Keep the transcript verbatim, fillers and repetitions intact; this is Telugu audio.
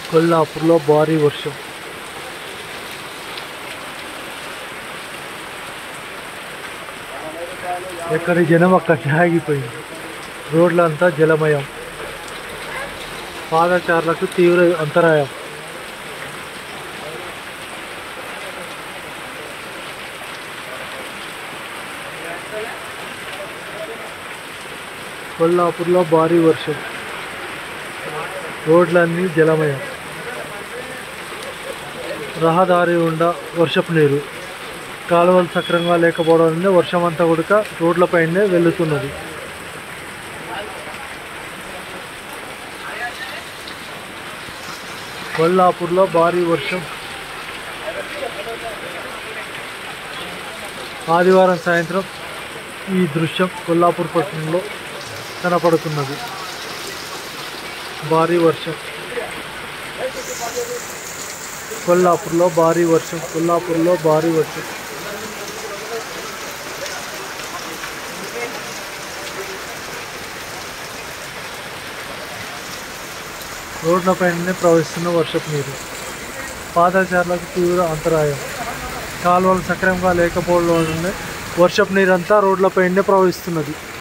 కొల్లాపూర్లో భారీ వర్షం. ఎక్కడి జనం అక్కడ ఆగిపోయింది. రోడ్లంతా జలమయం. పాదచారులకు తీవ్ర అంతరాయం. కొల్లాపూర్లో భారీ వర్షం. రోడ్లన్నీ జలమయం. రహదారి గుండా వర్షపు నీరు. కాలువలు సక్రమంగా లేకపోవడం వల్ల వర్షం అంతా కూడా రోడ్లపైనే వెళ్తున్నది. కొల్లాపూర్లో భారీ వర్షం. ఆదివారం సాయంత్రం ఈ దృశ్యం కొల్లాపూర్ పట్టణంలో కనపడుతున్నది. భారీ వర్షం. కొల్లాపూర్లో భారీ వర్షం. కొల్లాపూర్లో భారీ వర్షం. రోడ్లపైనే ప్రవహిస్తున్న వర్షపు నీరు. పాదచారులకు తీవ్ర అంతరాయం. కాలువలు సక్రమంగా లేకపోవడం వల్లనే వర్షపు నీరంతా రోడ్లపైనే ప్రవహిస్తున్నది.